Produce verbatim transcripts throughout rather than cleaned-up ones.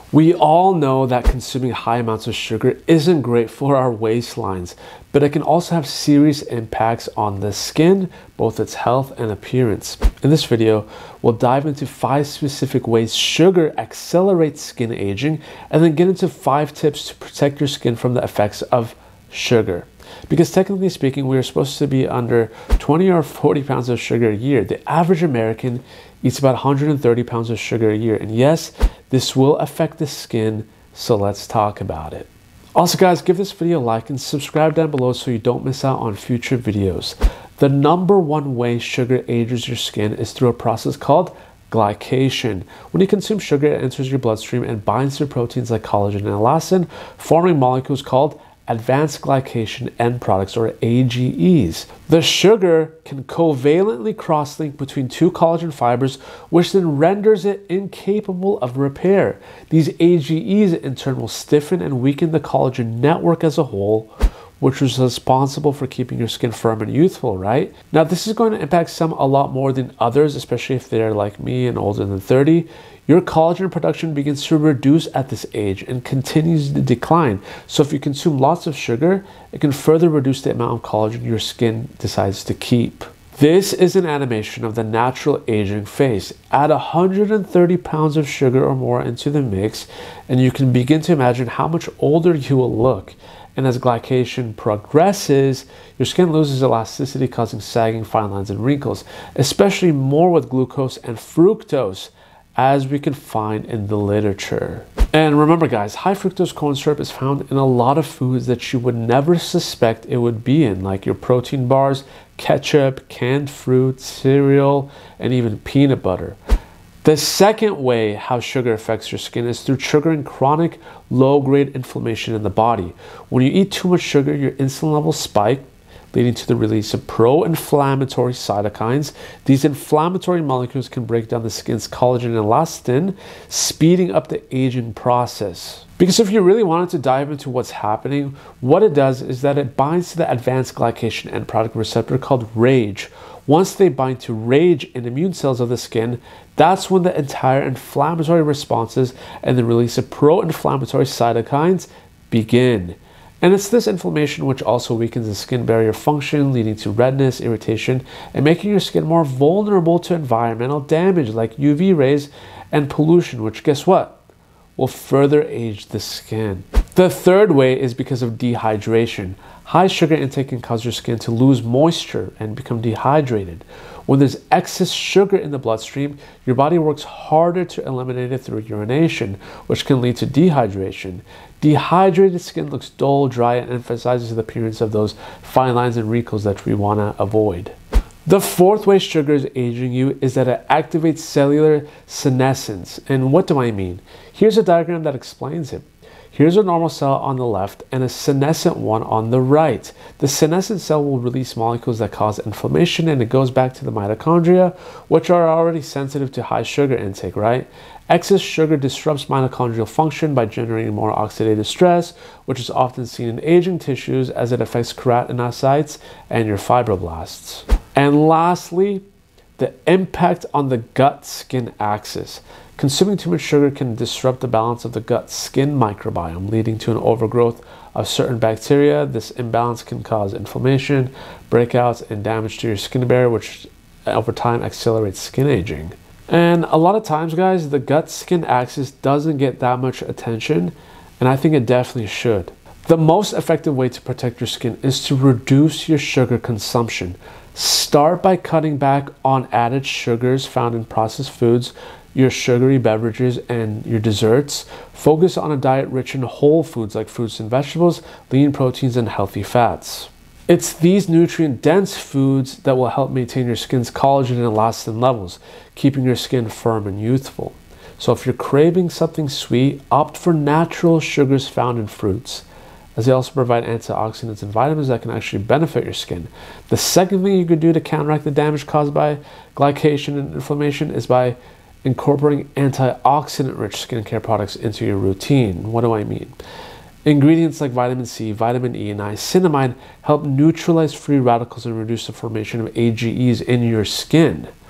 We all know that consuming high amounts of sugar isn't great for our waistlines, but it can also have serious impacts on the skin, both its health and appearance. In this video, we'll dive into five specific ways sugar accelerates skin aging, and then get into five tips to protect your skin from the effects of sugar. Because technically speaking, we are supposed to be under twenty or forty pounds of sugar a year. The average American eats about one hundred thirty pounds of sugar a year. And yes, this will affect the skin, so let's talk about it. Also guys, give this video a like and subscribe down below so you don't miss out on future videos. The number one way sugar ages your skin is through a process called glycation. When you consume sugar, it enters your bloodstream and binds to proteins like collagen and elastin, forming molecules called advanced glycation end products, or A G Es. The sugar can covalently cross-link between two collagen fibers, which then renders it incapable of repair. These A G Es in turn will stiffen and weaken the collagen network as a whole, which is responsible for keeping your skin firm and youthful, right? Now, this is going to impact some a lot more than others, especially if they're like me and older than thirty. Your collagen production begins to reduce at this age and continues to decline. So if you consume lots of sugar, it can further reduce the amount of collagen your skin decides to keep. This is an animation of the natural aging phase. Add one hundred thirty pounds of sugar or more into the mix, and you can begin to imagine how much older you will look. And as glycation progresses, your skin loses elasticity, causing sagging, fine lines, and wrinkles, especially more with glucose and fructose, as we can find in the literature. And remember guys, high fructose corn syrup is found in a lot of foods that you would never suspect it would be in, like your protein bars, ketchup, canned fruit, cereal, and even peanut butter. The second way how sugar affects your skin is through triggering chronic low-grade inflammation in the body. When you eat too much sugar, your insulin levels spike, leading to the release of pro-inflammatory cytokines. These inflammatory molecules can break down the skin's collagen and elastin, speeding up the aging process. Because if you really wanted to dive into what's happening, what it does is that it binds to the advanced glycation end product receptor called RAGE. Once they bind to RAGE in immune cells of the skin, that's when the entire inflammatory responses and the release of pro-inflammatory cytokines begin. And it's this inflammation which also weakens the skin barrier function, leading to redness, irritation, and making your skin more vulnerable to environmental damage like U V rays and pollution, which guess what? Will further age the skin. The third way is because of dehydration. High sugar intake can cause your skin to lose moisture and become dehydrated. When there's excess sugar in the bloodstream, your body works harder to eliminate it through urination, which can lead to dehydration. Dehydrated skin looks dull, dry, and emphasizes the appearance of those fine lines and wrinkles that we want to avoid. The fourth way sugar is aging you is that it activates cellular senescence. And what do I mean? Here's a diagram that explains it. Here's a normal cell on the left and a senescent one on the right. The senescent cell will release molecules that cause inflammation, and it goes back to the mitochondria, which are already sensitive to high sugar intake, right? Excess sugar disrupts mitochondrial function by generating more oxidative stress, which is often seen in aging tissues as it affects keratinocytes and your fibroblasts. And lastly, the impact on the gut-skin axis. Consuming too much sugar can disrupt the balance of the gut-skin microbiome, leading to an overgrowth of certain bacteria. This imbalance can cause inflammation, breakouts, and damage to your skin barrier, which over time accelerates skin aging. And a lot of times, guys, the gut-skin axis doesn't get that much attention, and I think it definitely should. The most effective way to protect your skin is to reduce your sugar consumption. Start by cutting back on added sugars found in processed foods, your sugary beverages, and your desserts. Focus on a diet rich in whole foods like fruits and vegetables, lean proteins, and healthy fats. It's these nutrient-dense foods that will help maintain your skin's collagen and elastin levels, keeping your skin firm and youthful. So if you're craving something sweet, opt for natural sugars found in fruits, as they also provide antioxidants and vitamins that can actually benefit your skin. The second thing you could do to counteract the damage caused by glycation and inflammation is by incorporating antioxidant-rich skincare products into your routine. What do I mean? Ingredients like vitamin C, vitamin E, and niacinamide help neutralize free radicals and reduce the formation of A G Es in your skin.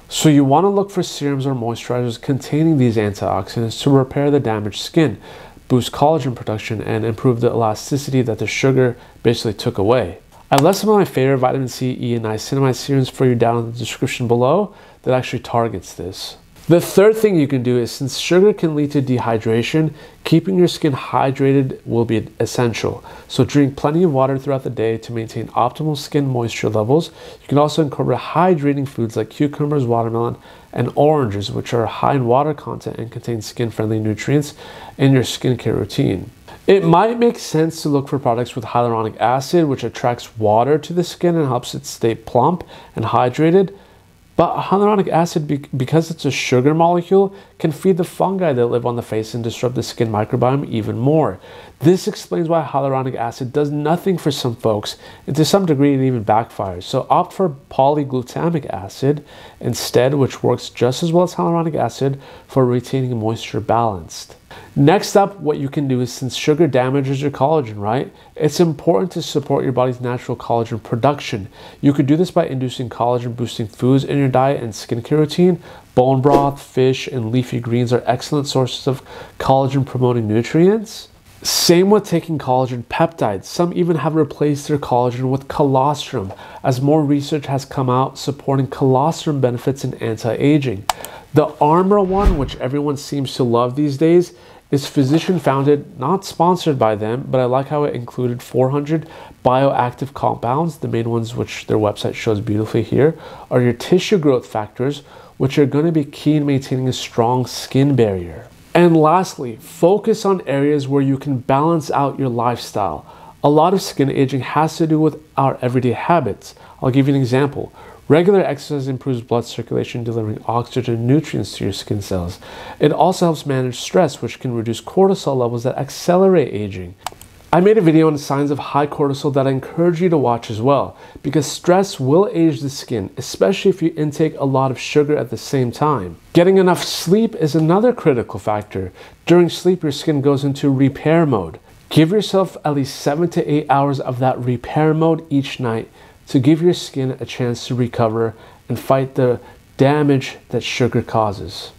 So you want to look for serums or moisturizers containing these antioxidants to repair the damaged skin, boost collagen production, and improve the elasticity that the sugar basically took away. I left some of my favorite vitamin C, E, and niacinamide serums for you down in the description below that actually targets this. The third thing you can do is, since sugar can lead to dehydration, keeping your skin hydrated will be essential. So drink plenty of water throughout the day to maintain optimal skin moisture levels. You can also incorporate hydrating foods like cucumbers, watermelon, and oranges, which are high in water content and contain skin-friendly nutrients in your skincare routine. It might make sense to look for products with hyaluronic acid, which attracts water to the skin and helps it stay plump and hydrated. But hyaluronic acid, because it's a sugar molecule, can feed the fungi that live on the face and disrupt the skin microbiome even more. This explains why hyaluronic acid does nothing for some folks, and to some degree it even backfires. So opt for polyglutamic acid instead, which works just as well as hyaluronic acid for retaining moisture balanced. Next up, what you can do is, since sugar damages your collagen, right? It's important to support your body's natural collagen production. You could do this by inducing collagen boosting foods in your diet and skincare routine. Bone broth, fish, and leafy greens are excellent sources of collagen promoting nutrients. Same with taking collagen peptides. Some even have replaced their collagen with colostrum, as more research has come out supporting colostrum benefits in anti-aging. The Armor one, which everyone seems to love these days, is physician founded, not sponsored by them, but I like how it included four hundred bioactive compounds. The main ones, which their website shows beautifully here, are your tissue growth factors, which are going to be key in maintaining a strong skin barrier. And lastly, focus on areas where you can balance out your lifestyle. A lot of skin aging has to do with our everyday habits. I'll give you an example. Regular exercise improves blood circulation, delivering oxygen and nutrients to your skin cells. It also helps manage stress, which can reduce cortisol levels that accelerate aging. I made a video on the signs of high cortisol that I encourage you to watch as well, because stress will age the skin, especially if you intake a lot of sugar at the same time. Getting enough sleep is another critical factor. During sleep, your skin goes into repair mode. Give yourself at least seven to eight hours of that repair mode each night to give your skin a chance to recover and fight the damage that sugar causes.